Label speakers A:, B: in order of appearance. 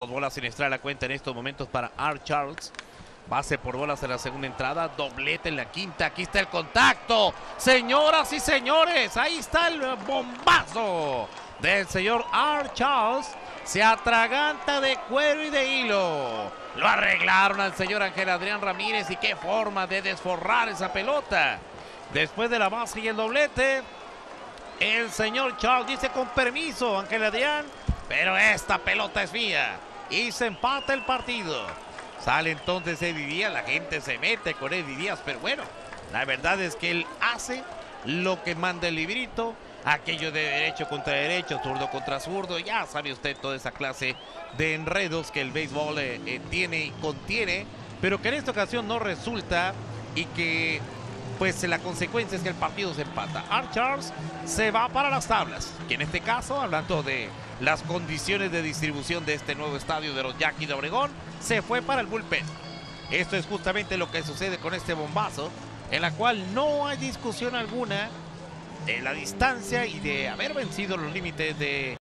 A: Bolas sin extraer la cuenta en estos momentos para Art Charles. Base por bolas en la segunda entrada, doblete en la quinta, aquí está el contacto. Señoras y señores, ahí está el bombazo del señor Art Charles. Se atraganta de cuero y de hilo. Lo arreglaron al señor Ángel Adrián Ramírez y qué forma de desforrar esa pelota. Después de la base y el doblete, el señor Charles dice con permiso, Ángel Adrián, pero esta pelota es mía. Y se empata el partido. Sale entonces Eddie Díaz, la gente se mete con Eddie Díaz, pero bueno, la verdad es que él hace lo que manda el librito, aquello de derecho contra derecho, zurdo contra zurdo, ya sabe usted toda esa clase de enredos que el béisbol tiene y contiene, pero que en esta ocasión no resulta y que pues la consecuencia es que el partido se empata. Art Charles se va para las tablas, que en este caso, hablando de las condiciones de distribución de este nuevo estadio de los Yaquis de Obregón, se fue para el bullpen. Esto es justamente lo que sucede con este bombazo, en la cual no hay discusión alguna de la distancia y de haber vencido los límites de